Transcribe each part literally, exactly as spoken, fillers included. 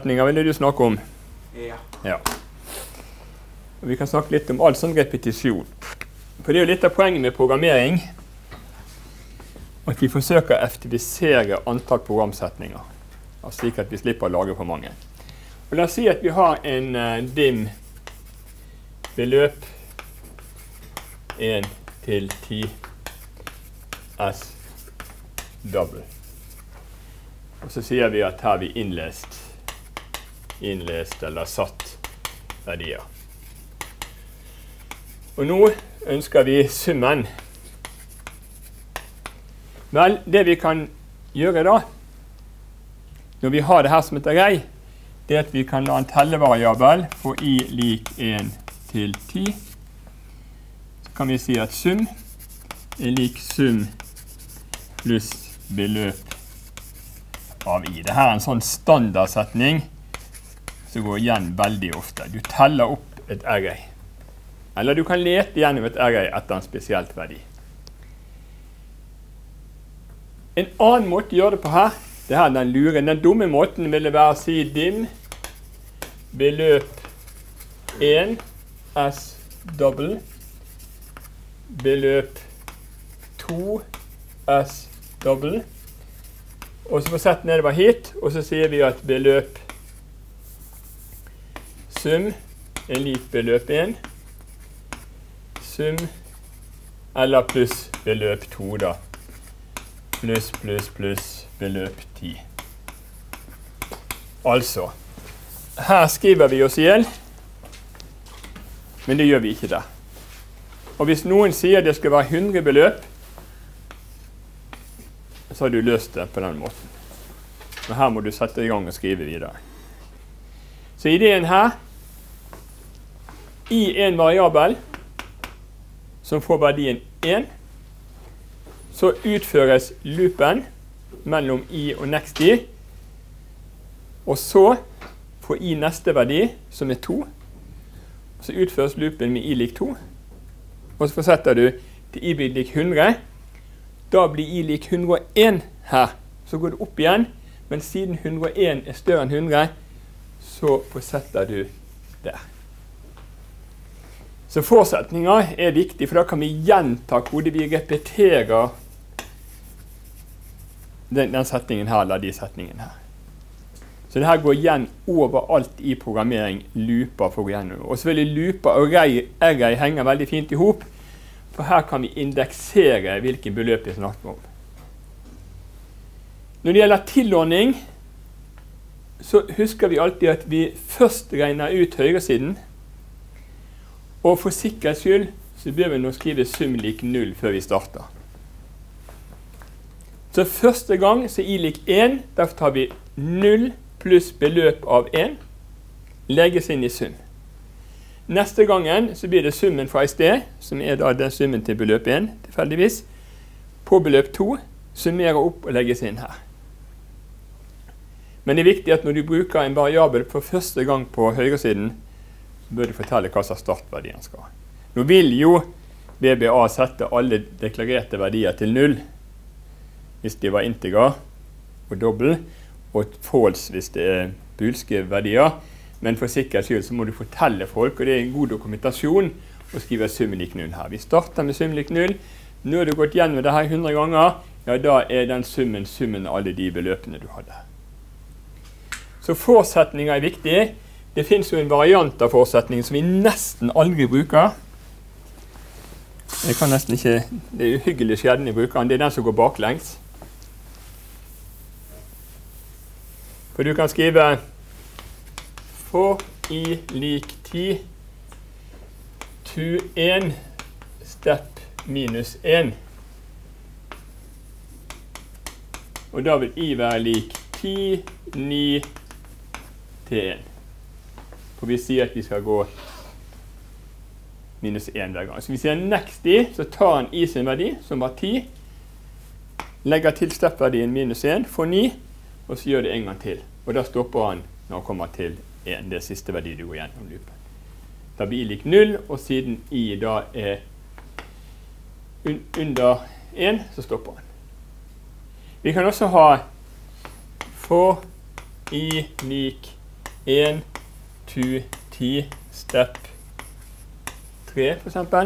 setninger vil du snakke om? Ja. Ja. Og vi kan snakke litt om all sånn repetisjon. For det er jo litt av poenget med programmering, at vi forsøker å effektivisere antall programsetninger, slik at vi slipper å lage for mange. Og la oss si at vi har en uh, dim beløp en til ti S double. Og så sier vi at her har vi innlest, innlest eller satt verdier. Og nå ønsker vi summen. Vel, det vi kan gjøre da, når vi har det her som et array, det er at vi kan la en tellevariabel få i lik en til ti. Så kan vi si at sum er lik sum pluss beløp av i. Dette er en sånn standardsetning som går igjen veldig ofte. Du teller opp et array. Eller du kan lete gjennom et array etter en spesielt verdi. En annen måte å gjøre det på her, det her er den lure. Den dumme måten ville være å si dim beløp en S double beløp to S double. Og så får vi sette nedover hit, og så sier vi at beløp sum er lik beløp en. Sum eller pluss beløp to da. Pluss, pluss, pluss beløp ti. Altså, her skriver vi oss ihjel, men det gjør vi ikke der. Og hvis noen sier det skal være hundre beløp, så har du løst det på den måten. Men her må du sette i gang og skrive videre. Så ideen her, i en variabel som får verdien en, så utføres loopen mellom i og next i, og så får i neste verdi, som er to, så utføres loopen med i lik to, og så fortsetter du til i blir lik hundre. Da blir i lik hundre og en her. Så går det opp igjen, men siden hundre og en er større enn hundre, så fortsetter du der. Så fortsetninger er viktig, for da kan vi gjenta kodet. Vi repeterer den, den setningen her, eller de setningen her. Så det her går igjen overalt i programmering, looper for igjennom. Og selvfølgelig looper og array, array henger veldig fint i hop, for her kan vi indeksere hvilken beløp vi snakker om. Når det gjelder tilordning, så husker vi alltid at vi først regner ut høyresiden, og for sikkerhets skyld så bør vi nå skrive sum lik null før vi starter. Så første gang så i lik en, derfor tar vi null pluss beløp av en, legges inn i sum. Neste gangen så blir det summen fra i sted, som er da den summen til beløp en, tilfeldigvis, på beløp to, summerer opp og legges inn her. Men det er viktig at når du bruker en variabel for første gang på høyresiden, så bør du fortelle hva slags startverdien skal. Nå vil jo V B A sette alle deklarerte verdier til null, hvis de var integer og dobbel, og false hvis det er bulske verdier. Men for sikkerhets skyld så må du fortelle folk, og det er en god dokumentasjon, å skrive sum lik null her. Vi starter med sum lik null. Nå har du gått gjennom det her hundre ganger, ja da er den summen summen av alle de beløpene du hadde. Så fortsetninger er viktig. Det finnes jo en variant av fortsetning som vi nesten aldri bruker. Jeg kan nesten ikke, det er uhyggelig skjedden i brukeren, det er den som går baklengs. For du kan skrive for i lik ti to en step minus en. Og da vil i være lik ti, ni til en. For vi sier at vi skal gå minus en hver gang. Så hvis vi sier next i, så tar han i sin verdi, som var ti, legger til step-verdien minus en, får ni, og så gjør det en gang til. Og da stopper han når han kommer til en, det er siste verdi du går gjennom loopen. Da blir i lik null, og siden i da er un under en, så stopper han. Vi kan også ha for i lik en, to, ti, step tre, for eksempel.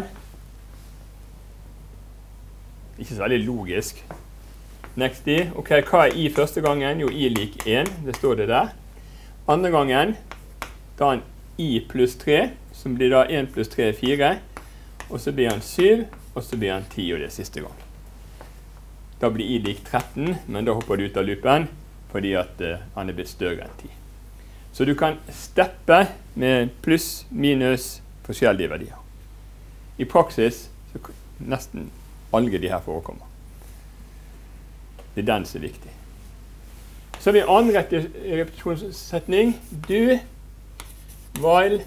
Ikke så veldig logisk. Next i. Ok, hva er i første gangen? Jo, i lik en. Det står det der. Andre gangen, da er en i pluss tre, som blir da en pluss tre er fire. Og så blir han syv, og så blir han ti, og det er siste gang. Da blir i lik tretten, men da hopper du ut av loopen, fordi at uh, han er blitt større enn ti. Så du kan steppe med pluss, minus, forskjellige verdier. I praksis, så nesten alle de her forekommer. Det er den som er viktig. Så har vi en annen repetisjonssetning. Du, while,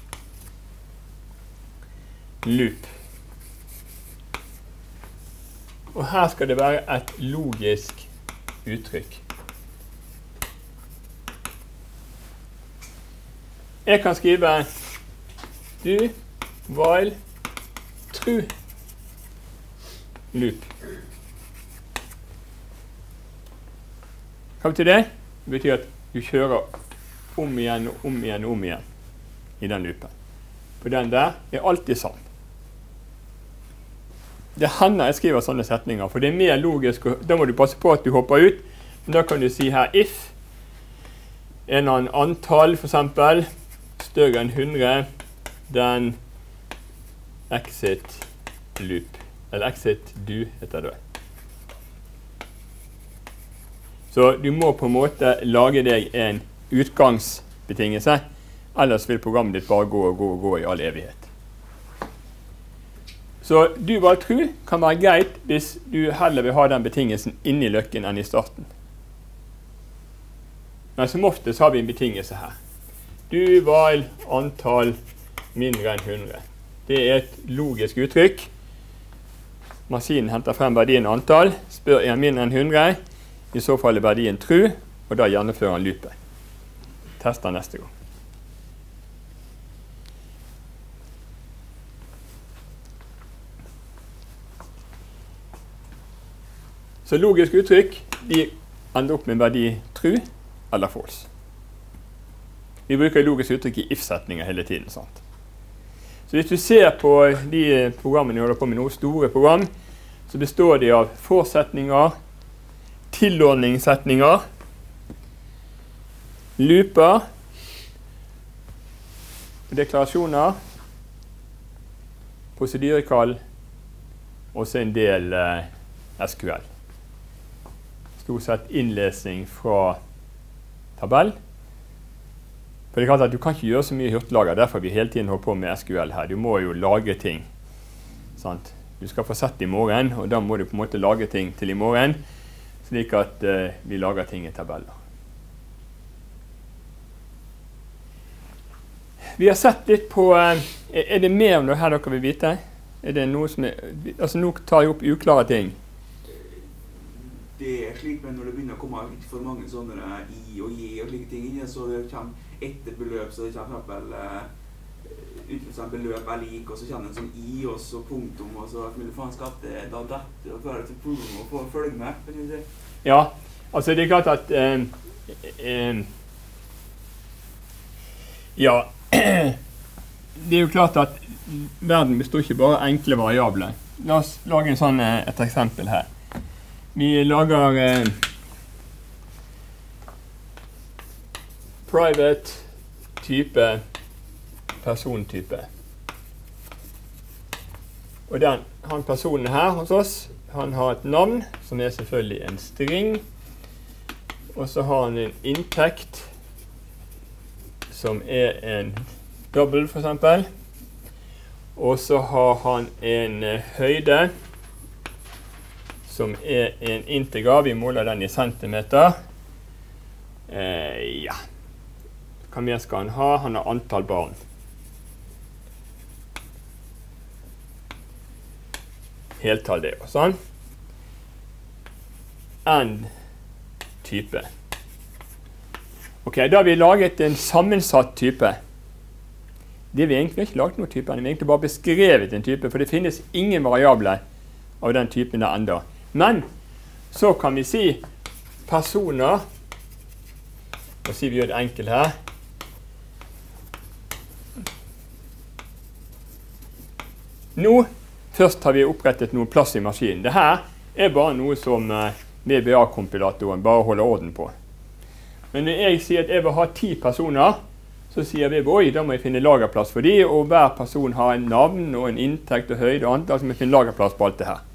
loop. Og her skal det være et logisk uttrykk. Jeg kan skrive do, while, true, loop. Hva betyr det? Det betyr at du kjører om igjen og om igjen og om igjen i den loopen. For den der er alltid sann. Det hender jeg skriver sånne setninger, for det er mer logisk, og da må du passe på at du hopper ut. Men da kan du si her if en eller annen antall, for eksempel, større enn hundre, den exit loop, eller exit do heter det. Så du må på en måte lage deg en utgangsbetingelse, ellers vil programmet ditt bare gå og gå og gå i all evighet. Så du var tro kan være greit hvis du heller vil ha den betingelsen inni løkken enn i starten. Men som oftest har vi en betingelse her. Du var antall mindre enn hundre. Det er et logisk uttrykk. Maskinen henter frem verdien antall, spør er mindre enn hundre, i så fall er verdien tro, og da gjennomfører han loopet. Tester neste gang. Så logisk uttrykk, de ender opp med en verdi true eller false. Vi bruker logisk uttrykk i if-setninger hele tiden, sant? Så hvis du ser på de programmene vi holder på med nå, store program, så består de av forsetninger, tilordningssetninger, looper, deklarasjoner, prosedyrekall, og så en del eh, S Q L. Stort sett innlesing fra tabell. For det er klart at du kan ikke gjøre så mye hurtiglager, derfor vi hele tiden holder på med S Q L her. Du må jo lage ting. Sant? Du skal få sett i morgen, og da må du på en måte lage ting til i morgen, slik at uh, vi lager ting i tabeller. Vi har sett litt på, uh, er det mer om det her dere vil vite? Er det noe som er, altså nå tar jeg opp uklare ting. Det er slik, men når det begynner å komme litt for mange sånne i og gi og slike ting inn, så det kommer etter beløp, så det kommer for eksempel uh, utførelsen beløp er lik, og så kommer en sånn i, og så punktum, og så vil du faen skatte da dette, og føre til program og få følge med, kan du si. Ja, altså det er klart at eh, eh, ja, det er jo klart at verden består ikke bare av enkle variabler. La oss lage en sånn, eh, et eksempel her. Vi lager eh, private type, persontype. Og den, han personen her hos oss, han har et navn, som er selvfølgelig en string. Og så har han en inntekt, som er en double for eksempel. Og så har han en uh, høyde, som er en integer. Vi måler den i centimeter. Uh, ja. Hva mer skal han ha? Han har antall barn. Heltall det og sånn. End type. Ok, da har vi laget en sammensatt type. Det vi egentlig ikke laget noen type, vi har egentlig bare beskrevet en type, for det finnes ingen variabler av den typen der enda. Men så kan vi si personer, og si vi gjør det enkelt her, Nå, først har vi opprettet noe plass i maskinen. Dette er bare noe som V B A-kompilatoren bare holder orden på. Men når jeg sier at jeg vil ha ti personer, så sier V B A, oi, da må jeg finne lagerplass for de, og hver person har en navn og en inntekt og høyde og annet, altså må jeg finne lagerplass på alt det her.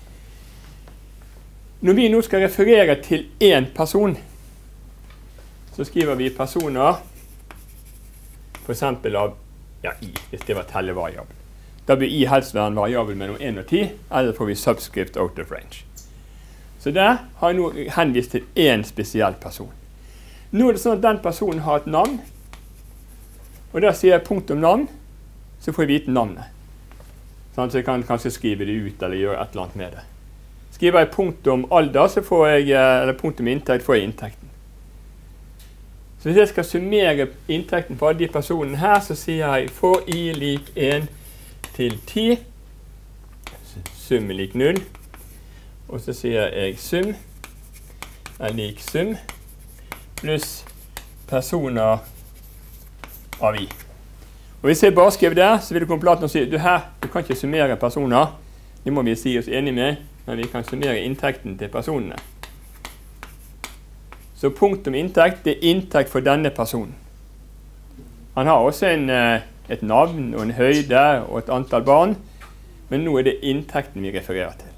Når vi nå skal referere til en person, så skriver vi personer, for eksempel av ja, i, hvis det var tellevariabel. Da blir i helst være en variabel mellom en og ti, eller får vi subscript out of range. Så der har jeg nå henvist til en spesiell person. Nå er det sånn at den personen har et navn, og der sier jeg punktum navn, så får jeg vite navnet. Sånn, så jeg kan kanskje skrive det ut, eller gjøre et eller annet med det. Skriver jeg punktum alder, så får jeg, eller punktum inntekt, får jeg inntekten. Så hvis jeg skal summere inntekten på alle de personene her, så sier jeg for i lik en til ti, sum er lik null, og så sier jeg sum er lik sum, pluss personer av i. Og hvis jeg bare skriver der, så vil kompilaten si, du her, du kan ikke summere personer, det må vi si oss enige med, men vi kan summere inntekten til personene. Så punktum inntekt, det er inntekt for denne personen. Han har også en, et navn og en høyde og et antall barn, men nå er det inntekten vi refererer til.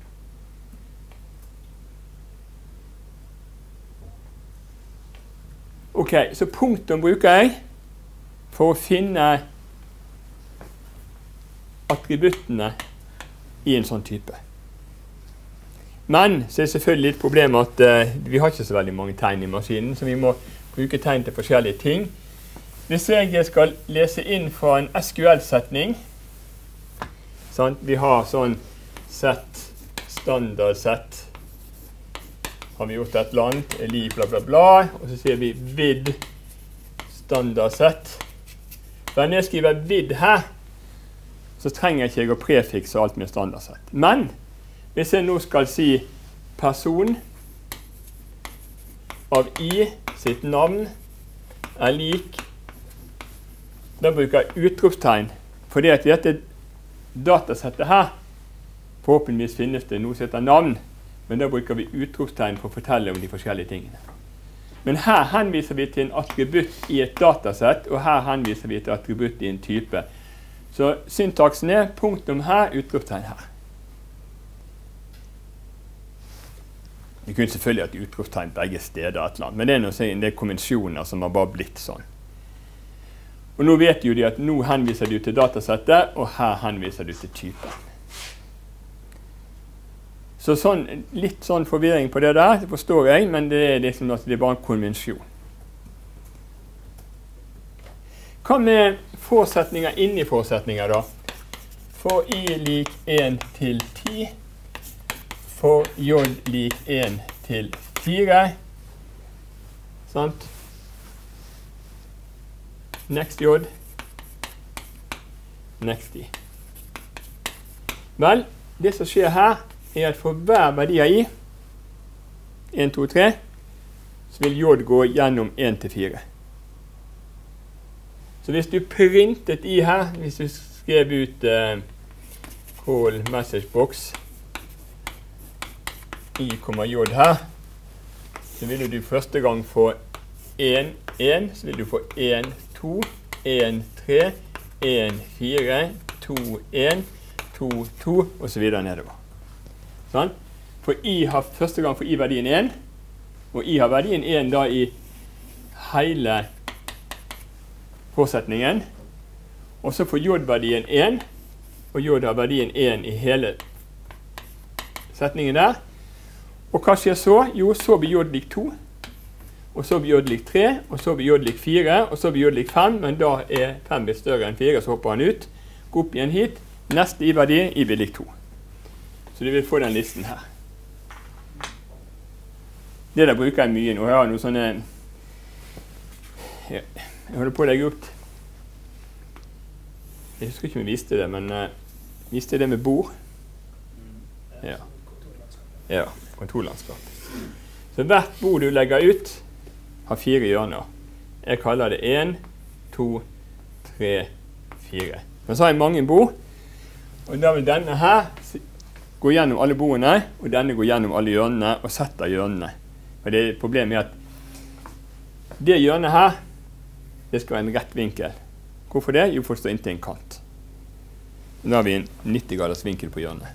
Ok, så punktum bruker jeg for å finne attributtene i en sånn type. Men så er det selvfølgelig litt problem at uh, vi har ikke så veldig mange tegn i maskinen, så vi må bruke tegn til forskjellige ting. Hvis jeg skal lese inn fra en S Q L-setning, sånn, vi har sånn set, standard set, har vi gjort et eller annet, lik bla bla bla, og så sier vi vid standard set. Når jeg skriver vid her, så trenger jeg ikke å prefikse alt med standard set. Men hvis jeg nå skal si person av i sitt navn er lik, da bruker jeg utropstegn, fordi at dette datasettet her, forhåpentligvis finnes det noe som heter navn, men da bruker vi utropstegn for å fortelle om de forskjellige tingene. Men her henviser vi til en attributt i et datasett, og her henviser vi til attributt i en type. Så syntaksen er punktum her, utropstegn her. Vi kunne selvfølgelig hatt utropstegn begge steder, et eller annet, men det er, noe, det er konvensjoner som har bare blitt sånn. Og nå vet jo de at nå henviser du til datasettet, og her henviser du til typen. Så sånn, litt sånn forvirring på det der, det forstår jeg, men det er, liksom, det er bare en konvensjon. Hva med forsetninger inni forsetninger da? For i lik en til ti, for j lik en til fire, sant? Next j, next i. Vel, det som skjer her, er at for hver verdi av i, en, to, tre, så vil j gå gjennom en til fire. Så hvis du printet i her, hvis du skrev ut uh, call message box i, j her, så vil du første gang få en, en, så vil du få en, to, en, tre, en, fire, to, en, to, to, og så videre nedover. Sånn? For i har første gang for i-verdien en, og i har verdien en da i hele forsetningen, og så får j-verdien en, og j har verdien en i hele setningen der. Og hva skjer så? Jo, så blir j lik to, og så blir j lik tre, og så blir j lik fire, og så blir j lik fem, men da er fem blitt større enn fire, så hopper han ut. Gå opp igjen hit. Neste i-verdi, i blir lik to. Så du vil få den listen her. Det der bruker jeg mye nå. Jeg har noen sånne... Jeg holder på å legge opp... Jeg husker ikke om jeg viste det, men uh, viste det med bord. Ja. Ja, kontorlandskap. Så hvert bord du legger ut har fire hjørner. Jeg kaller det en, to, tre, fire. Men så har jeg mange bord. Og da vil denne her gå gjennom alle bordene, og denne går gjennom alle hjørnene og setter hjørnene. Og det problemet er at det hjørnet her, det skal være en rett vinkel. Hvorfor det? Jo, for det står inntil en kant. Nå har vi en nitti graders vinkel på hjørnet.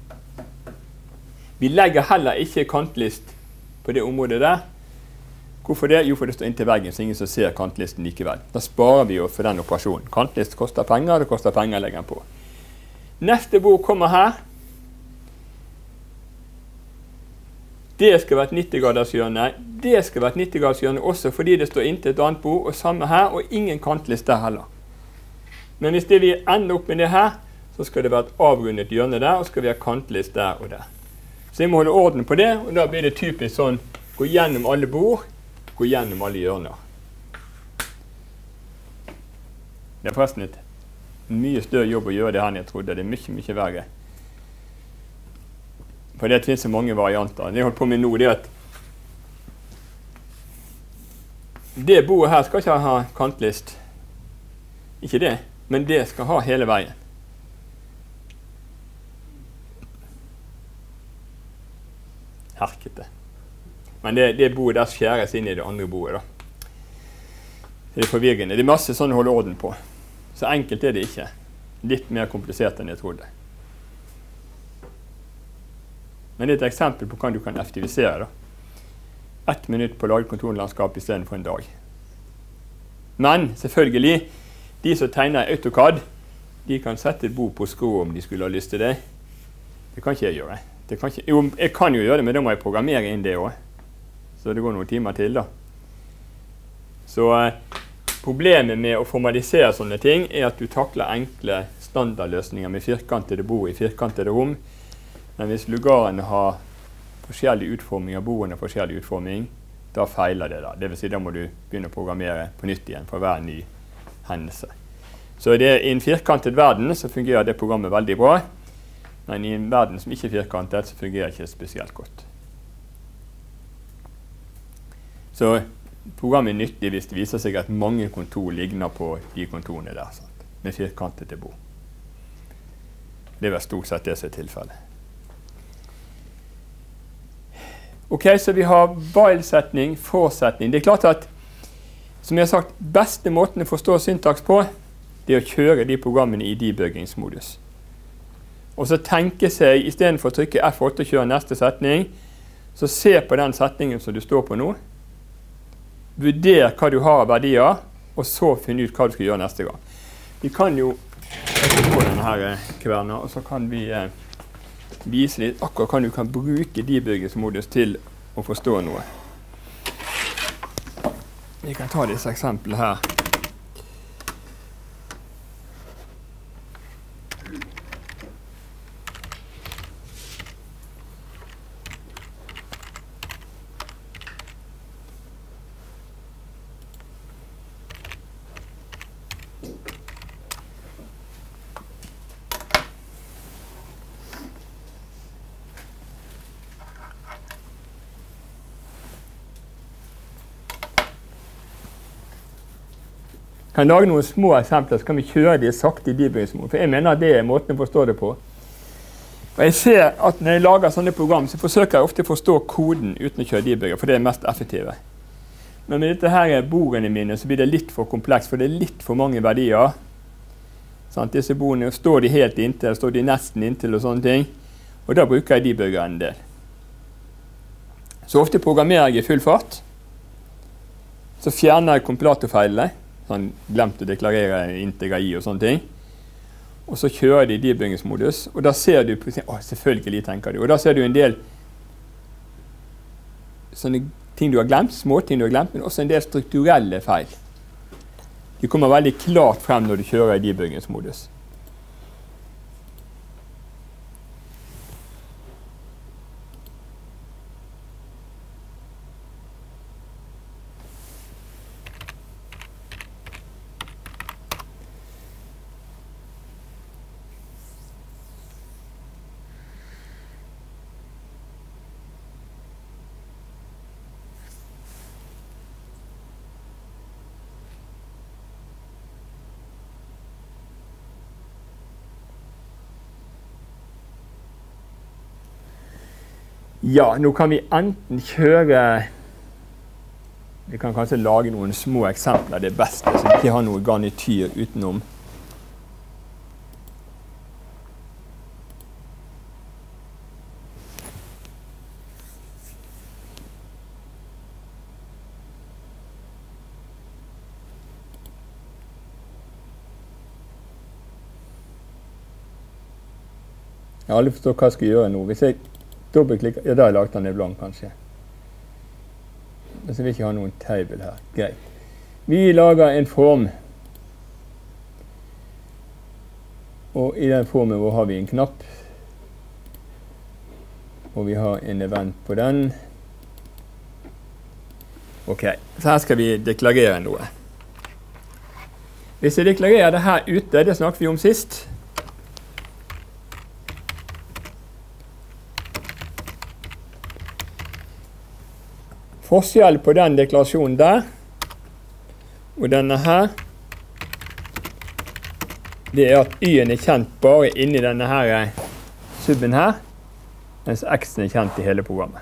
Vi legger heller ikke kantlist på det området der. Hvorfor det? Jo, for det står inntil veggen, så ingen som ser kantlisten likevel. Da sparer vi jo for den operasjonen. Kantlist koster penger, det koster penger å legge den på. Neste bord kommer her. Det skal være et nitti graders hjørne. Det skal være et nitti graders hjørne også fordi det står inntil et annet bord, og samme her, og ingen kantlist der heller. Men hvis det vi ender opp med det her, så skal det være et avrundet hjørne der, og skal vi ha kantlist der og der. Så jeg må holde orden på det, og da blir det typisk sånn, gå gjennom alle bord, gå gjennom alle hjørner. Det er forresten et mye større jobb å gjøre det her enn jeg trodde. Det er mye, mye verre. For det finnes så mange varianter. Det jeg holder på med nå, det er at det bordet her skal ikke ha kantlist. Ikke det, men det skal ha hele veien. Herkete. Men det, det bordet der skjæres inn i det andre bordet da. Det er forvirrende. Det er masse sånn å holde orden på. Så enkelt er det ikke. Litt mer komplisert enn jeg trodde. Men det er et eksempel på hva du kan effektivisere da. Ett minutt på å lage kontorlandskap i stedet for en dag. Men selvfølgelig, de som tegner AutoCAD, de kan sette et bord på skrå om de skulle ha lyst til det. Det kan ikke jeg gjøre. Det kan ikke, jo, jeg kan jo gjøre det, men da må jeg programmere inn det også. Så det går noen timer til da. Så eh, problemet med å formalisere sånne ting er at du takler enkle standardløsninger med firkantede bord i firkantede rom. Men hvis lugarene har forskjellig utforming av bordene, forskjellig utforming, da feiler det da. Det vil si, da må du begynne å programmere på nytt igjen for hver ny hendelse. Så det, i en firkantet verden så fungerer det programmet veldig bra, men i en verden som ikke er firkantet så fungerer det ikke spesielt godt. Så programmet er nyttig hvis det viser seg at mange kontor ligner på de kontorene der, sant? Med firkantete bord. Det er vel stort sett det som er tilfellet. Ok, så vi har while-setning, for-setning. Det er klart at, som jeg har sagt, beste måten å forstå syntaks på, det er å kjøre de programmene i debuggingsmodus. Og så tenke seg, i stedet for å trykke F åtte og kjøre neste setning, så se på den setningen som du står på nå. Vurder hva du har av verdier, og så finne ut hva du skal gjøre neste gang. Vi kan jo på denne her kverna, og så kan vi eh, vise litt akkurat hva du kan bruke debuggingsmodus til å forstå noe. Vi kan ta disse eksemplene her. Kan lage noen små eksempler, så kan vi kjøre de sakte i debuggingsmodus. For jeg mener at det er måten å forstå det på. Og jeg ser at når jeg lager sånne program, så forsøker jeg ofte å forstå koden uten å kjøre debugger, for det er mest effektive. Men med dette her bordene mine, så blir det litt for kompleks, for det er litt for mange verdier. Sant? Disse bordene står de helt inntil, står de nesten inntil og sånne ting. Og da bruker jeg debugger en del. Så ofte programmerer jeg i full fart. Så fjerner jeg kompilatorfeilene. Sånn glemt å deklarere integer i og sånne ting. Og så kjører de i debuggingsmodus, og da ser du, å, selvfølgelig tenker du, og da ser du en del sånne ting du har glemt, små ting du har glemt, men også en del strukturelle feil. De kommer veldig klart frem når du kjører i debuggingsmodus. Ja, nå kan vi enten kjøre, vi kan kanskje lage noen små eksempler, det er best, så vi ikke har noe garnityr utenom. Jeg har aldri forstått hva jeg skal gjøre nå. Hvis jeg dobbeltklikker, ja, da har jeg lagt den i blank kanskje. Men så vil jeg ikke ha noen table her. Greit. Vi lager en form. Og i den formen hvor har vi en knapp. Og vi har en event på den. Ok, så her skal vi deklarere noe. Hvis jeg deklarerer det her ute, det snakket vi om sist. Forskjell på den deklarasjonen der, og denne her, det er at y-en er kjent bare inni denne her subben her, mens x-en er kjent i hele programmet.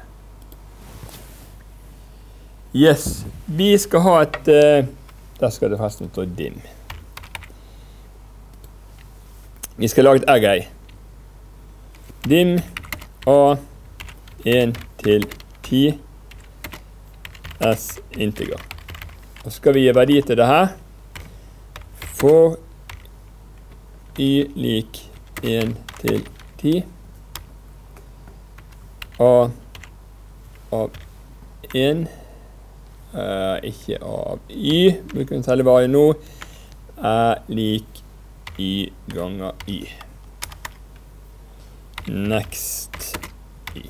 Yes, vi skal ha et, uh, der skal det forresten stå dim. Vi skal lage et array. Dim a en til ti s integer. Og så skal vi gi verdi til det her. For y lik en til ti. A av en. Uh, ikke av y. Bruker en cellevarie nå. Er lik y ganger y. Next y.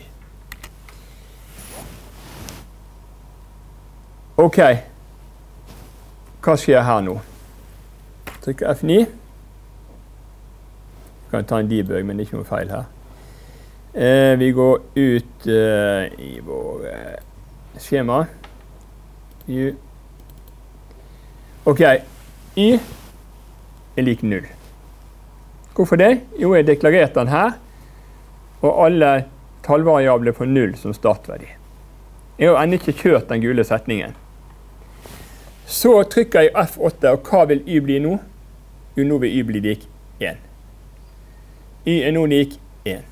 Ok, hva skjer her nå? Trykker F ni. Vi kan ta en debug, men det er ikke noe feil her. Eh, vi går ut eh, i vår eh, skjema. Y. Ok, y er lik null. Hvorfor det? Jo, jeg deklarerte den her, og alle tallvariabler får null som startverdi. Jeg har ennå ikke kjørt den gule setningen. Så trykker jeg F åtte, og hva vil y bli nå? Jo, nå vil y bli lik en. Y er nå lik en.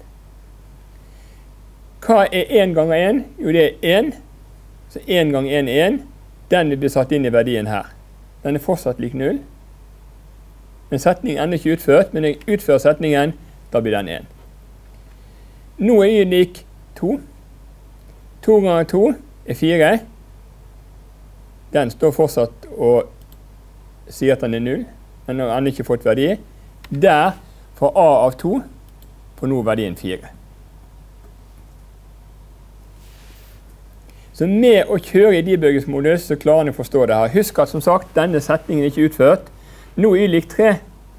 Hva er en ganger en? Jo, det er en. Så en ganger en er en. Den vil bli satt inn i verdien her. Den er fortsatt lik null. Men setningen er ennå ikke utført, men når jeg utfører setningen, da blir den en. Nå er y lik to. to ganger to er fire. Den står fortsatt og sier at den er null. Den har ennå ikke fått verdi. Der, fra a av to, får nå verdien fire. Så med å kjøre i debugging-modus, så klarer han å forstå det her. Husk at som sagt, denne setningen er ikke utført. Nå er y lik tre.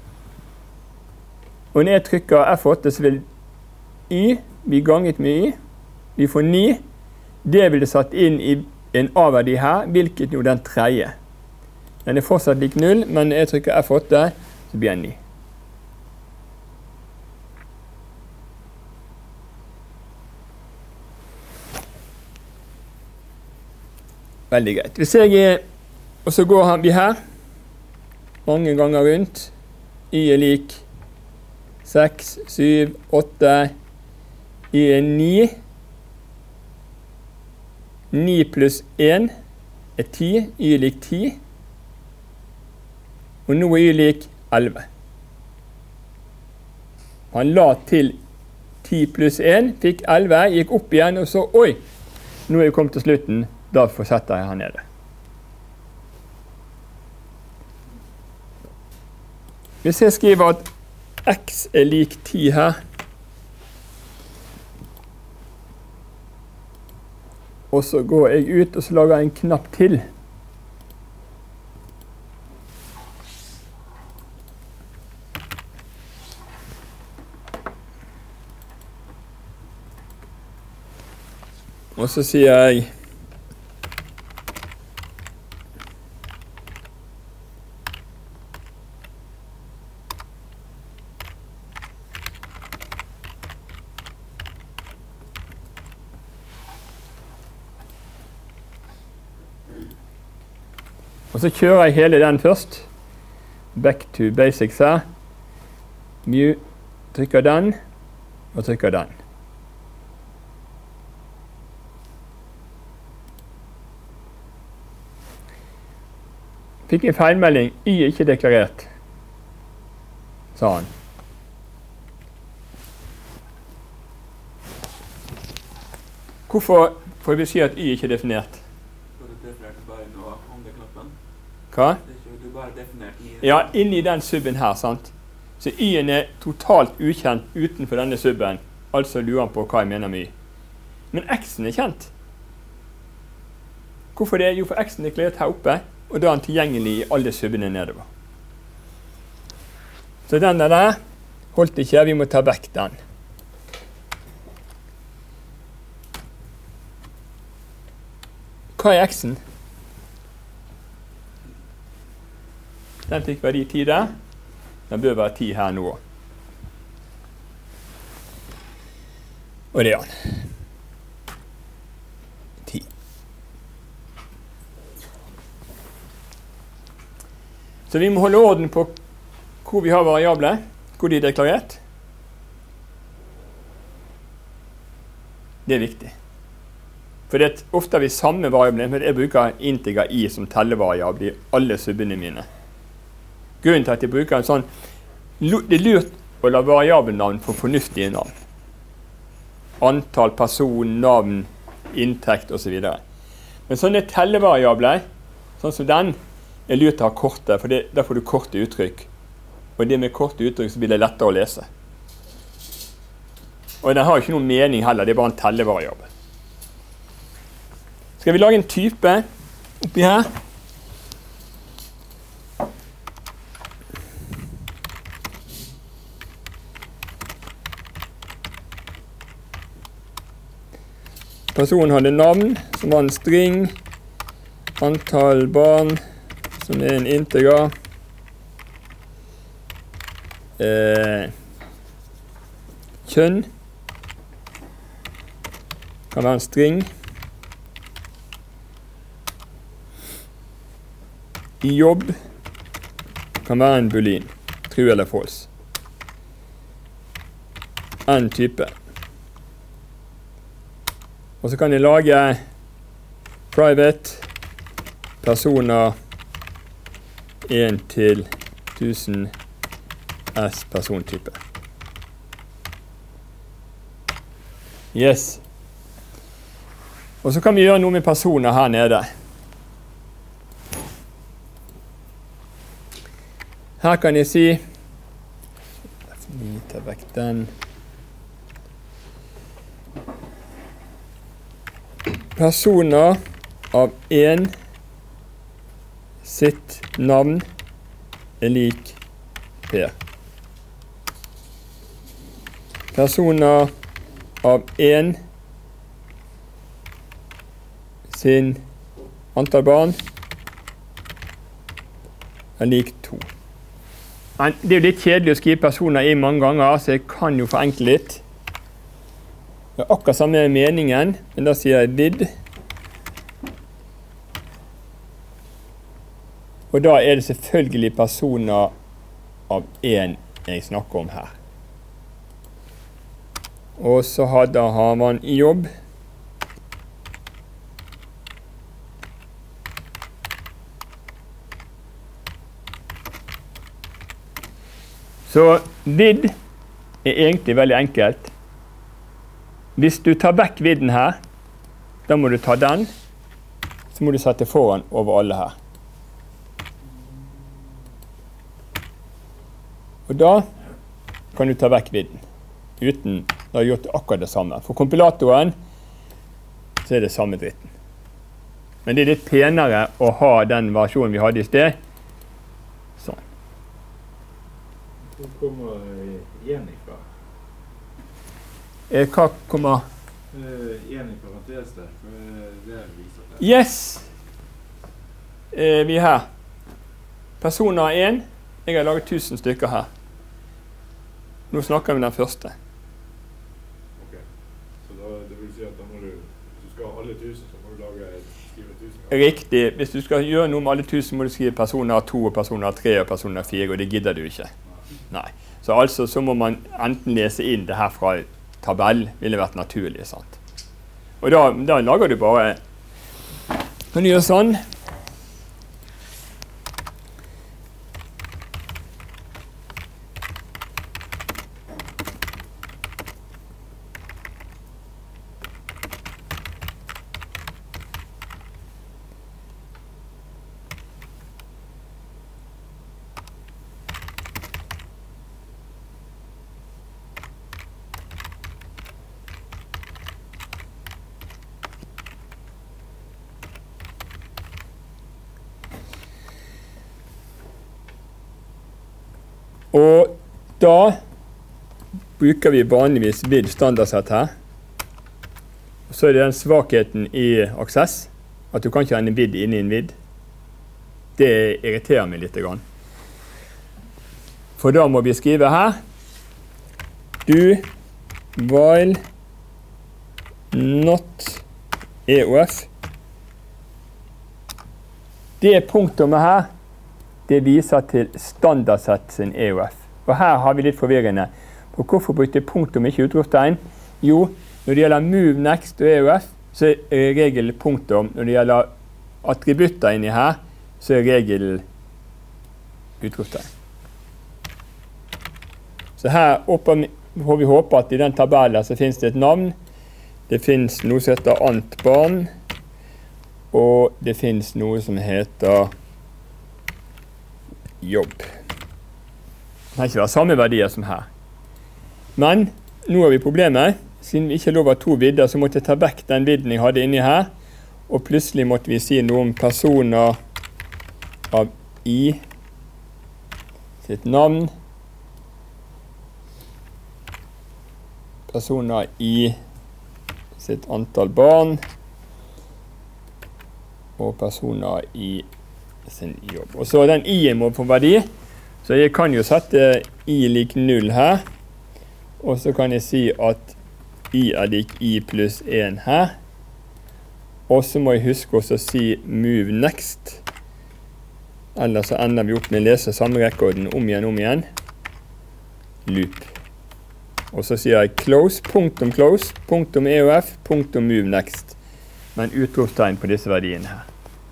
Og når jeg trykker F åtte, så vil y bli ganget med y. Vi får ni. Det vil det satt inn i en A-verdi her, hvilket jo den tredje. Den er fortsatt lik null, men når jeg trykker F åtte, så blir den ni. Veldig greit. Hvis jeg er, og så går vi her, mange ganger rundt, y er lik seks, syv, åtte, y er ni, ni pluss en er ti, y er lik ti, og nå er y lik elleve. Han la til ti pluss en, fikk elleve, gikk opp igjen, og så, oi, nå er vi kommet til slutten, da fortsetter jeg her nede. Hvis jeg skriver at x er lik ti her, og så går jeg ut og så lager jeg en knapp til. Og så sier jeg Og så kjører jeg hele den først. Back to basics her. Mu, trykker den, og trykker den. Fikk en feilmelding, Y er ikke deklarert, sa han. Hvorfor får vi si at Y ikke er definert? For du definerte bare noe om det knappen. Hva? Det er ikke du bare definert i... Ja, inni den subben her, sant? Så Y-en er totalt ukjent utenfor denne subben. Altså lurer han på hva jeg mener med Y. Men X-en er kjent. Hvorfor det? Jo, for X-en er deklarert her oppe, og da er han tilgjengelig i alle subbene nedover. Så den der holdt ikke, vi må ta vekk den. Hva er X-en? Den fikk verdi ti der. Den bør være ti her nå. Og det er den. ti. Så vi må holde orden på hvor vi har variabler, hvor de er deklarert. Det er viktig. For det er ofte vi samme variabler, men jeg bruker integer I som tellevariabel i alle subbene mine. Grunnen til at jeg bruker en sånn, det er lurt å la variabelnavn få fornuftige navn. Antall, person, navn, inntekt og så videre. Men sånne tellevariabler, sånn som den, er lurt å ha korte, for det, der får du korte uttrykk. Og det med korte uttrykk så blir det lettere å lese. Og den har ikke noen mening heller, det er bare en tellevariabel. Skal vi lage en type oppi her? Personen hadde navn, som var en string, antall barn, som er en integer, eh, kjønn, kan være en string, i jobb, kan være en boolean, true eller false, en type. Og så kan jeg lage private personer en til tusen S persontype. Yes. Og så kan vi gjøre noe med personer her nede. Her kan jeg si, vi tar vekk den, personer av en sitt navn er lik Per. Personer av en sin antall barn er lik to. Men det er jo litt kjedelig å skrive personer i mange ganger, så jeg kan jo forenkle litt. Det er akkurat samme meningen, men da sier jeg did. Og da er det selvfølgelig personer av en jeg snakker om her. Og så hadde har man i jobb. Så vid er egentlig veldig enkelt. Hvis du tar vekk vidden her, da må du ta den, så må du sette foran over alle her. Og da kan du ta vekk vidden, uten å ha gjort akkurat det samme. For kompilatoren så er det samme dritten. Men det er litt penere å ha den versjonen vi hadde i sted. Sånn. Hvor kommer en ifra? Eh, hva kommer? Uh, en i parentes der, for det er viser det. Yes! Eh, vi er her. Personer en. Jeg har laget tusen stykker her. Nå snakker vi om den første. Ok. Så da, det vil si at da må du, hvis du skal ha alle tusen, så må du lage, skrive tusen ganger. riktig. Hvis du skal gjøre noe med alle tusen, må du skrive personer to, og personer tre, og personer fire, og det gidder du ikke. Nei. Så altså så må man enten lese inn det her fra tabell, ville vært naturlig, sant? Og da, da lager du bare, kan du gjøre sånn, og da bruker vi vanligvis vid standardsett her. Og så er det den svakheten i Access, at du kan ikke ha en vid inni en vid. Det irriterer meg litt grann. For da må vi skrive her, do while not E O F. Det punktummet her, det viser til standardsett sin E O F. Og her har vi litt forvirrende. For hvorfor brukte punktum ikke utropstegn? Jo, når det gjelder move next og E O F, så er regel punktum. Når det gjelder attributter inni her, så er regel utropstegn. Så her oppe får vi håpe at i den tabellen så finnes det et navn. Det finnes noe som heter antbarn, og det finnes noe som heter jobb. Det har ikke vært samme verdier som her. Men nå har vi problemet. Siden vi ikke lover to vidder, så måtte jeg ta vekk den vidden jeg hadde inni her. Og plutselig måtte vi si noe om personer av I sitt navn. Personer I sitt antall barn. Og personer I sin jobb. Og så den I-en må få verdi, så jeg kan jo sette I lik null her, og så kan jeg si at I er lik I pluss en her, og så må jeg huske også å si move next, ellers så ender vi opp med å lese samme rekorden om igjen, om igjen, loop. Og så sier jeg close, punktum close, punktum E O F, punktum move next, men utropstegn på disse verdiene her.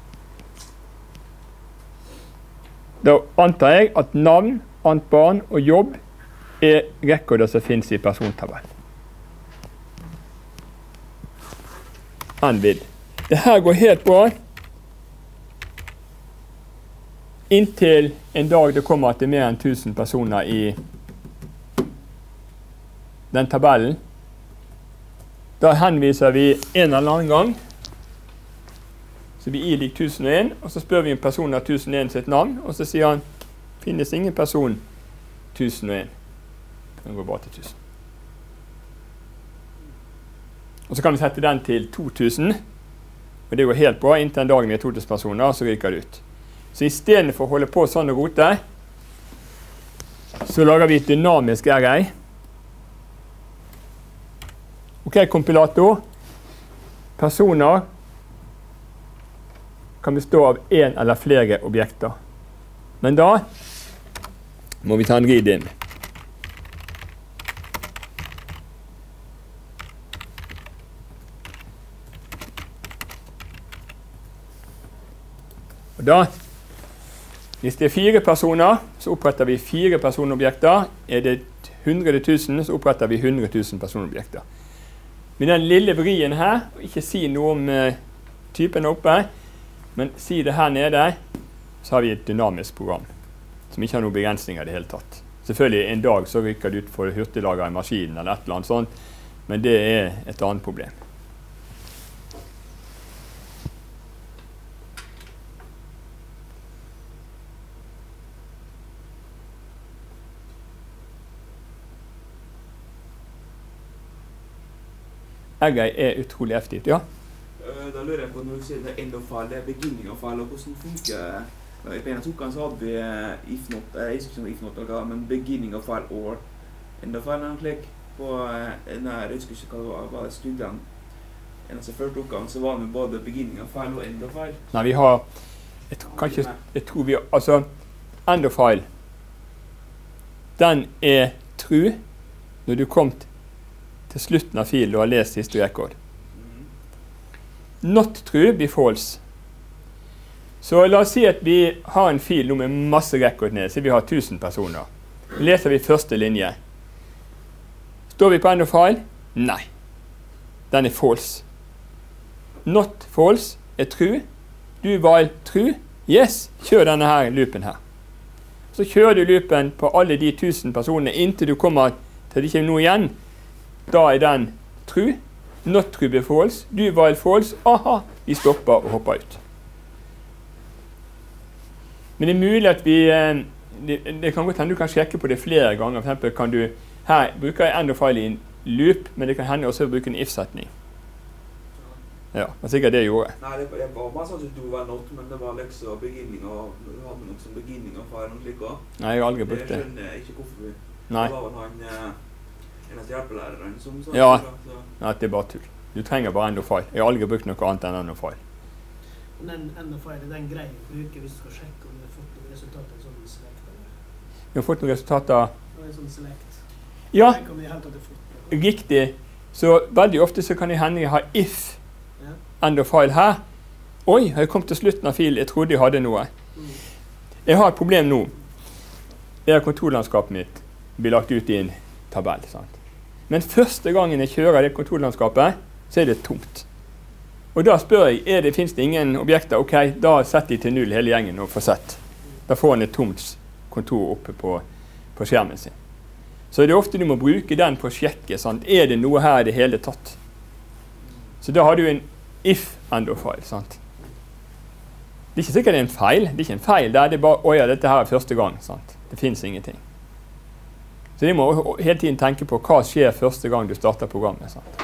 Da antar jeg at navn, antbarn og jobb er rekorder som finnes i persontabell. Anvid. Det her går helt bra. Inntil en dag det kommer til mer enn tusen personer i den tabellen. Da henviser vi en eller annen gang. Så vi I lik tusen og en, og så spør vi en person av tusen og en sitt navn, og så sier han, finnes ingen person tusen og en. Den går bare til tusen. Og så kan vi sette den til to tusen, og det går helt bra. Inntil en dag med to tusen personer, så ryker det ut. Så i stedet for å holde på sånn og rote, så lager vi et dynamisk array. Ok, kompilator. Personer kan bestå av en eller flere objekter. Men da må vi ta en read in. Og da, hvis det er fire personer, så oppretter vi fire personobjekter. Er det hundre tusen, så oppretter vi hundre tusen personobjekter. Med den lille vrien her, og ikke si noe om uh, typen oppe, men si det her nede, så har vi et dynamisk program, som ikke har noen begrensninger i det hele tatt. Selvfølgelig en dag så rykker det ut for hurtiglager i maskinen eller et eller annet sånt, men det er et annet problem. Array er utrolig effektivt, ja. Da lurer jeg på når du sier det end of file, det er beginning of file, og hvordan funker I en av tokene så hadde vi if not, jeg husker ikke om if not, men beginning of file or end of file, når man klikker på den her, jeg husker ikke hva det var, var det studien. En av de første oppgavene så var det både beginning of file og end of file. Nei, vi har, jeg, tror- kanskje, jeg tror vi har, altså, end of file, den er true når du kom til slutten av filen og har lest siste rekord. Mm. Not true blir false. Så la oss si at vi har en fil nå med masse rekord ned, så vi har tusen personer. Leser vi første linje. Står vi på end of file? Nei. Den er false. Not false er true. Du while true. Yes, kjør denne her loopen her. Så kjører du loopen på alle de tusen personene inntil du kommer til det ikke er noe igjen. Da er den true. Not true blir false. Du while false. Aha, vi stopper og hopper ut. Men det er mulig at vi, eh, det, det kan godt hende du kan sjekke på det flere ganger. For eksempel kan du, her bruker jeg end of file i en loop, men det kan hende også bruke en if-setning. Ja, det var sikkert det jeg gjorde. Nei, det, det var bare sånn at du var not, men det var liksom beginning av, du hadde noe som beginning av file og slik også. Nei, jeg har aldri Det brukt det. skjønner jeg ikke hvorfor vi. Nei, Det var vel han, eh, eneste hjelpelæreren som sa Ja. det, så. nei, det er bare tull. Du trenger bare end of file. Jeg har aldri brukt noe annet enn end of file. Men den end of file, den greien å bruke hvis du skal sjekke om du har fått noen resultater i sånn select, eller? Vi har fått noen resultater. Og en sånn select. Ja, Den kan vi helt tatt fått. riktig. Så veldig ofte så kan det hende jeg har if Ja. end of file her. Oi, har jeg kommet til slutten av filen? Jeg trodde jeg hadde noe. Mm. Jeg har et problem nå. Det er kontorlandskapet mitt blir lagt ut i en tabell. Sant? Men første gangen jeg kjører det kontorlandskapet, så er det tomt. Og da spør jeg, er det, finnes det ingen objekter? Ok, da setter de til null hele gjengen og får sett. Da får han et tomt kontor oppe på, på skjermen sin. Så det er ofte du må bruke den på å sjekke, sant? Er det noe her i det hele tatt? Så da har du en if end of file, sant? Det er ikke sikkert det er en feil. Det er ikke en feil der, det er bare, åja, dette her er første gang, sant? Det finnes ingenting. Så de må hele tiden tenke på hva skjer første gang du starter programmet, sant?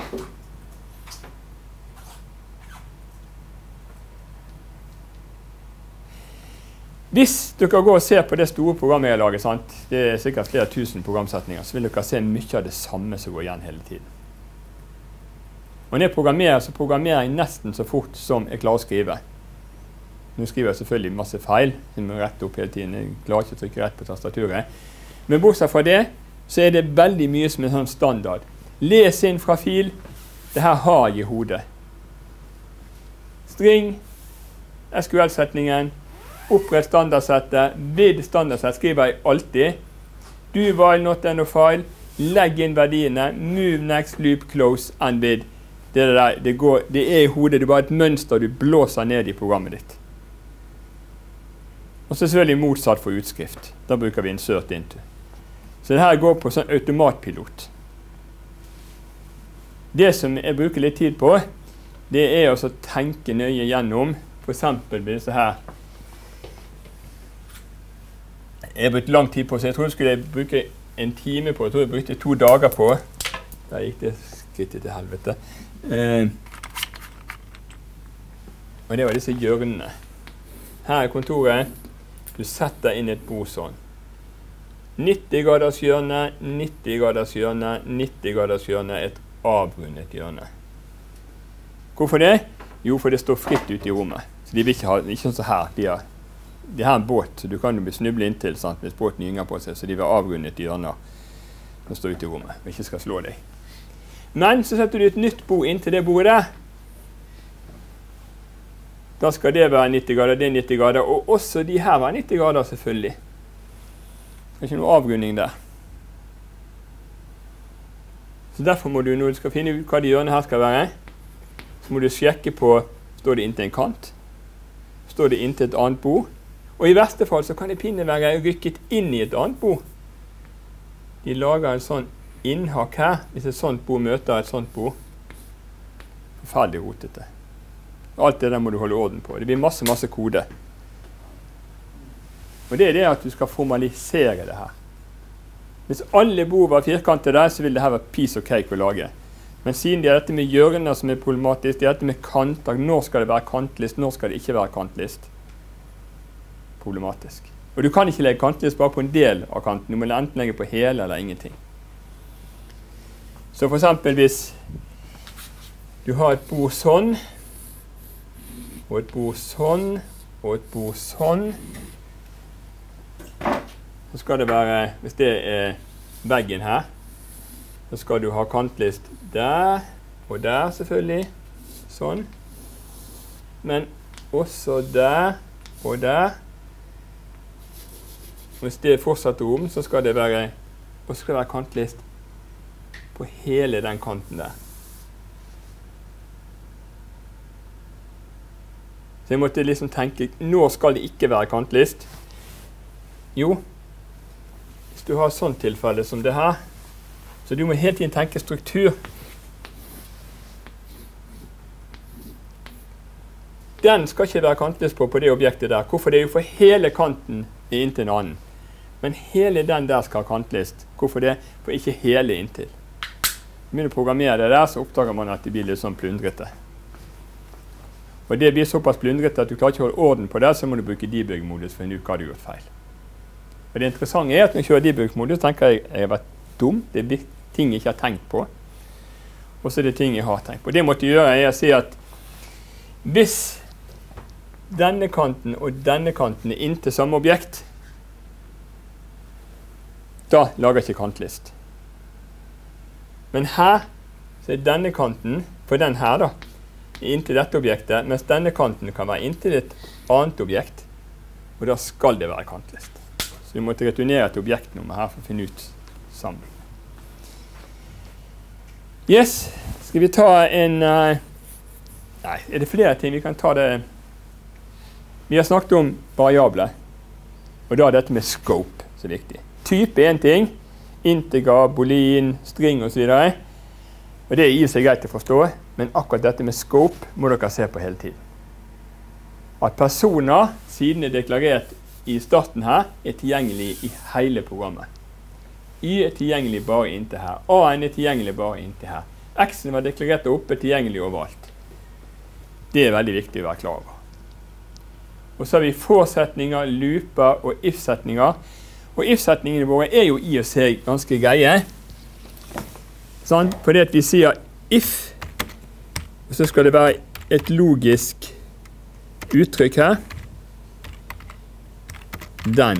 Hvis dere går og ser på det store programmet jeg har laget, sant? Det er sikkert flere tusen programsetninger, så vil dere se mye av det samme som går igjen hele tiden. Og når jeg programmerer, så programmerer jeg nesten så fort som jeg klarer å skrive. Nå skriver jeg selvfølgelig masse feil, som er rett opp hele tiden. Jeg klarer ikke å trykke rett på tastaturet. Men bortsett fra det, så er det veldig mye som er sånn standard. Les inn fra fil. Det her har jeg i hodet. String, S Q L-setningen, opprett standardsettet, vid standardsett skriver jeg alltid. Do while not end of file, legg inn verdiene, move next, loop, close, and vid. Det, der, det, går, det er i hodet, det er bare et mønster du blåser ned i programmet ditt. Og så selvfølgelig motsatt for utskrift. Da bruker vi insert into. Så det her går på sånn automatpilot. Det som jeg bruker litt tid på, det er å tenke nøye gjennom, for eksempel med disse her. Jeg brukte lang tid på, så jeg tror jeg skulle bruke en time på, jeg tror jeg brukte to dager på. Der gikk det skrittet til helvete. Eh, og det var disse hjørnene. Her er kontoret. Du setter inn et bord sånn. nitti graders hjørne, nitti graders hjørne, nitti graders hjørne, et avrundet hjørne. Hvorfor det? Jo, for det står fritt ute i rommet. Så de vil ikke ha, ikke sånn som her. De har, de har en båt, så du kan jo bli snuble inntil, sant, hvis båten gynger på seg, så de vil avrundet hjørner som står ute i rommet, og ikke skal slå deg. Men så setter du et nytt bord inntil det bordet der. Da skal det være nitti grader, det er nitti grader, og også de her være nitti grader selvfølgelig. Det er ikke noe avrunding der. Så derfor må du, når du skal finne ut hva de hjørnene her skal være, så må du sjekke på, står det inntil en kant? Står det inntil et annet bord? Og i verste fall så kan det pinne være rykket inn i et annet bord. De lager en sånn innhakk her, hvis et sånt bord møter et sånt bord. Forferdelig rotete. Alt det der må du holde orden på. Det blir masse, masse kode. Og det er det at du skal formalisere det her. Hvis alle bord var firkantet der, så vil det her være piece of cake å lage. Men siden det er dette med hjørner som er problematisk, det er dette med kanter, når skal det være kantlist, når skal det ikke være kantlist? Problematisk. Og du kan ikke legge kantlist bare på en del av kanten, du må enten legge på hele eller ingenting. Så for eksempel hvis Du har et bord sånn, og et bord sånn, og et bord sånn. Så skal det være, hvis det er veggen her, så skal du ha kantlist der, og der selvfølgelig, sånn. Men også der, og der. Hvis det er fortsatt rom, så skal det være, og så skal det være kantlist på hele den kanten der. Så jeg måtte liksom tenke, når skal det ikke være kantlist? Jo, hvis du har sånn tilfelle som det her, så du må hele tiden tenke struktur. Den skal ikke være kantlist på på det objektet der. Hvorfor? Det er jo for hele kanten inntil en annen. Men hele den der skal ha kantlist. Hvorfor det? For ikke hele inntil. Når man begynner å programmere det der, så oppdager man at det blir litt sånn plundrete. Og det blir såpass plundrete at du klarer ikke å holde orden på det, så må du bruke debug-modus for en uke har du gjort feil. Og det interessante er at når jeg kjører debug-modus, tenker jeg jeg har vært dum. Det er ting jeg ikke har tenkt på. Og så er det ting jeg har tenkt på. Det jeg måtte gjøre er å si at hvis denne kanten og denne kanten er inntil samme objekt, da lager jeg ikke kantlist. Men her, så er denne kanten, for den her da, inntil dette objektet, mens denne kanten kan være inntil et annet objekt, og da skal det være kantlist. Så vi måtte returnere et objektnummer her for å finne ut sammen. Yes, skal vi ta en... Uh, nei, er det flere ting? Vi kan ta det... Vi har snakket om variabler, og da er dette med scope så viktig. Type er en ting, integer, boolean, string og så videre. Og det er i seg greit å forstå, men akkurat dette med scope må dere se på hele tiden. At personer, siden det er deklarert i starten her, er tilgjengelig i hele programmet. Y er tilgjengelig bare inntil her. A-en er tilgjengelig bare inntil her. X-en var deklarert oppe, tilgjengelig overalt. Det er veldig viktig å være klar over. Og så har vi for-setninger, looper og if-setninger. Og if-setningene våre er jo i og seg ganske greie. Sånn, fordi at vi sier if, og så skal det være et logisk uttrykk her. Den.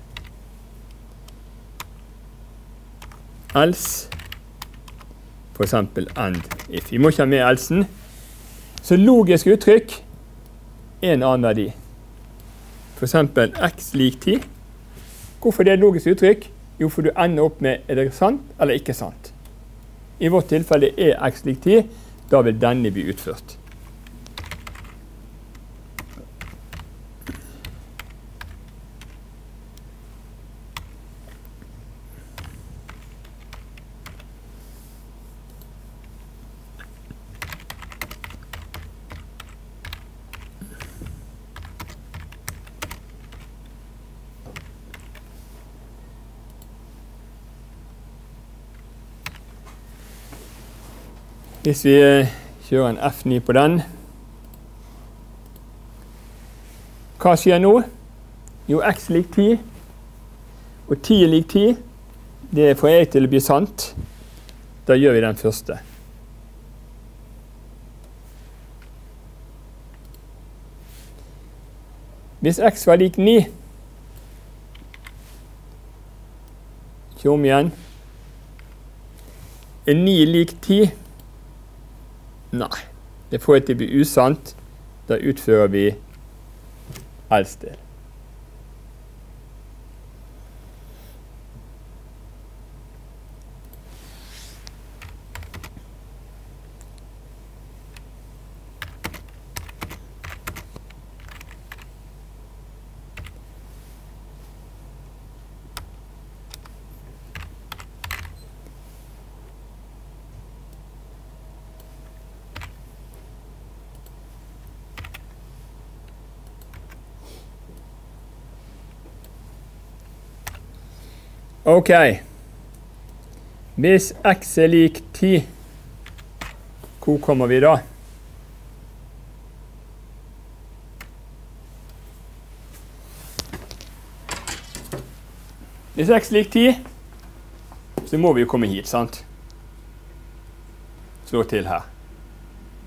Else. For eksempel and if. Vi må ikke ha med elsen. Så logisk uttrykk er en annen verdi. For eksempel x lik ti. Hvorfor det er et logisk uttrykk? Jo, for du ender opp med er det sant eller ikke sant. I vårt tilfelle er x lik ti, da vil denne bli utført. Hvis vi kjører en F ni på den, hva skjer nå? Jo, x lik ti, og ti lik ti, det får jeg til å bli sant. Da gjør vi den første. Hvis x var lik ni, kjør om igjen. Er ni lik ti? Nei, det får jeg til å bli usant. Da utfører vi else del. Ok, hvis x er lik ti, hvor kommer vi da? Hvis x er lik ti, så må vi jo komme hit, sant? Slå til her.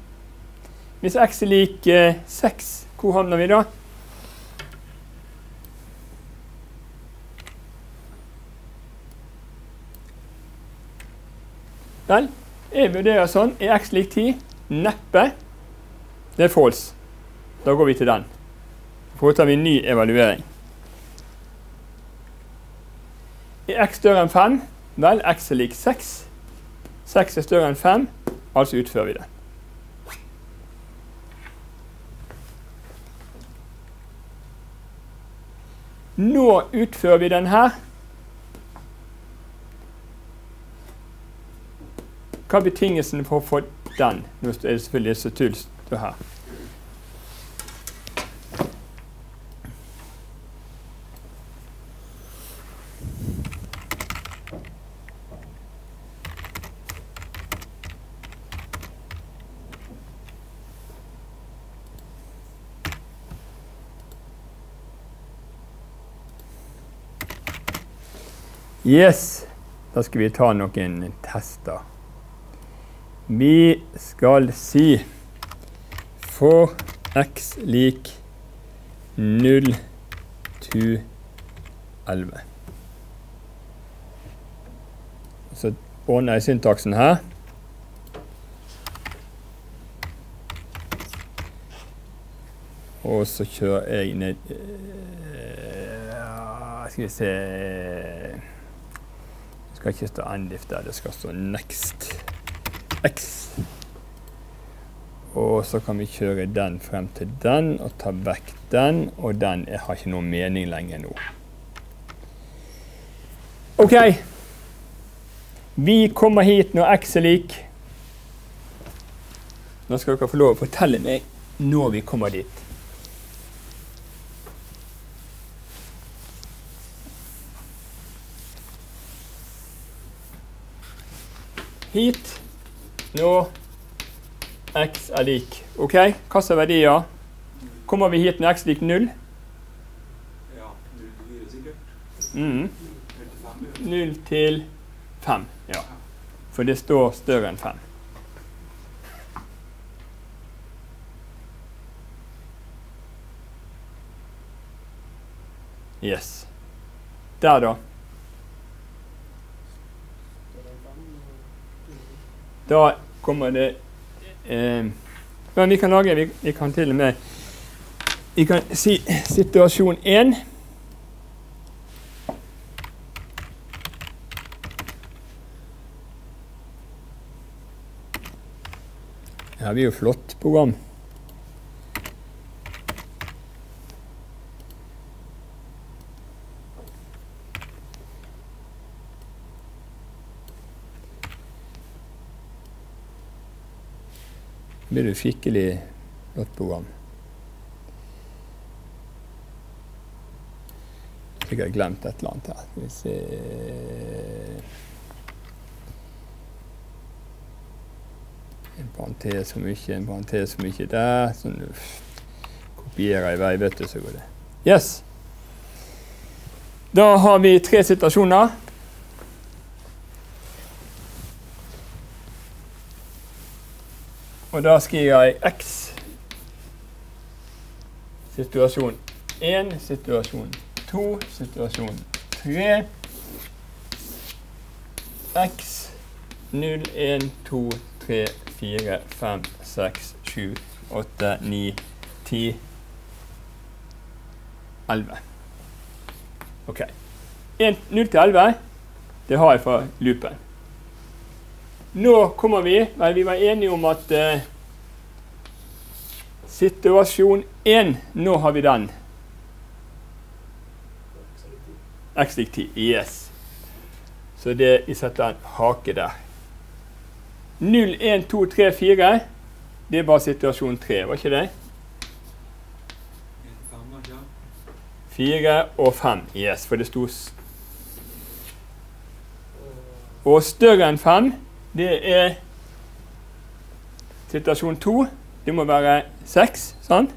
Hvis x er lik eh, seks, hvor havner vi da? Vel, jeg vurderer sånn. Er x lik ti? Neppe. Det er false. Da går vi til den. Foretar vi en ny evaluering. Er x større enn fem? Vel, x er lik seks. seks er større enn fem, altså utfører vi det. Nå utfører vi den her. Hva er betingelsen for å få den? Nå er det selvfølgelig så tull stå her. Yes, da skal vi ta noen tester. Vi skal si for x lik null til elleve. Så ordner jeg syntaksen her. Og så kjører jeg ned, skal vi se, det skal ikke stå endif der, det skal stå next x. Og så kan vi kjøre den frem til den, og ta vekk den, og den jeg har ikke noen mening lenger nå. Ok, vi kommer hit når x er lik. Nå skal dere få lov å fortelle meg når vi kommer dit. Hit, nå, x er lik. Ok, hva er verdier? Kommer vi hit når x er lik null? Ja, null til fire sikkert. Mm. null til fem. null til fem, ja. For det står større enn fem. Yes. Der da. Da kommer det eh, men vi kan lage, vi, vi kan til og med vi kan si situasjon én. Her blir jo flott program. Det blir et skikkelig flott program. Jeg har glemt et eller annet her. Skal vi se. En parentes for mye, en parentes for mye der. Sånn, kopierer i vei, vet du, så går det. Yes. Da har vi tre situasjoner. Og da skriver jeg x, situasjon én, situasjon to, situasjon tre, x, null, en, to, tre, fire, fem, seks, sju, åtte, ni, ti, elleve. Ok. null til elleve, det har jeg fra loopen. Nå kommer vi, vel vi var enige om at uh, situasjon én, nå har vi den. X lik ti, yes. Så det, vi setter en hake der. null, en, to, tre, fire, det er bare situasjon tre, var ikke det? fire og fem, yes, for det stod og større enn fem, det er situasjon to, det må være seks, sant?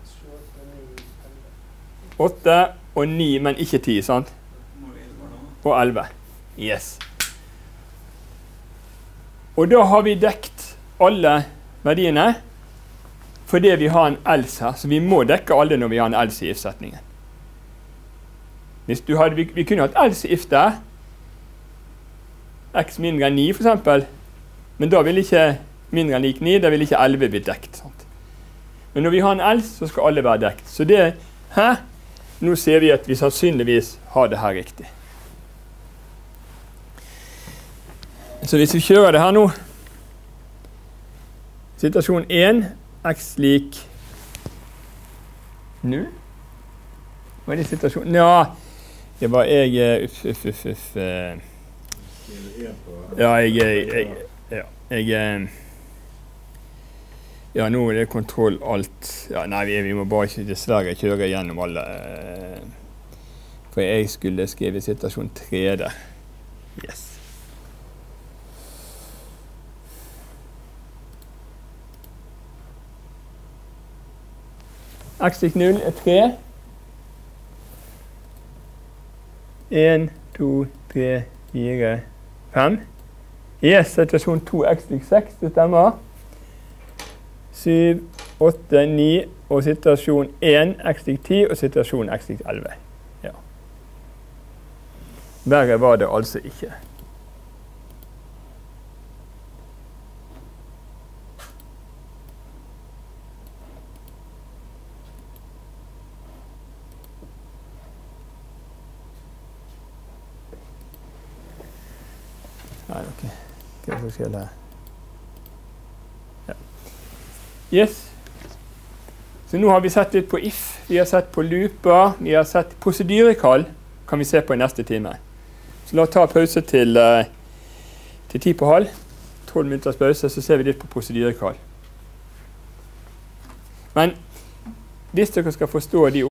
åtte og ni, men ikke ti, sant? Og elleve, yes. Og da har vi dekt alle verdiene. fordi vi har en else her, så vi må dekke alle når vi har en else i if-setningen. Hvis du hadde, vi, vi kunne hatt else if der, x mindre enn ni for eksempel, men da vil ikke mindre enn lik ni, da vil ikke elleve bli dekt. Sant? Men når vi har en else, så skal alle være dekt. Så det her, nå ser vi at vi sannsynligvis har det her riktig. Så hvis vi kjører det her nå, situasjon én, x lik null. Hva er det situasjonen? Ja, det var jeg, uff, uff, uff, uff. Ja, jeg, jeg, ja, jeg, ja, nå er det kontroll alt. Ja, nei, vi, vi må bare ikke dessverre kjøre gjennom alle. For jeg skulle skrive situasjon tre der. Yes. X lik null er tre. en, to, tre, fire, fem. Yes, situasjon to, x lik seks, det stemmer. syv, åtte, ni, og situasjon én, x lik ti, og situasjon x lik elleve. Ja. Verre var det altså ikke. Nei, ok. Hva er det som skjer her? Ja. Yes. Så nå har vi sett litt på if, vi har sett på looper, vi har sett prosedyrekall, kan vi se på i neste time. Så la oss ta pause til, uh, til ti på halv, tolv minutters pause, så ser vi litt på prosedyrekall. Men hvis dere skal forstå de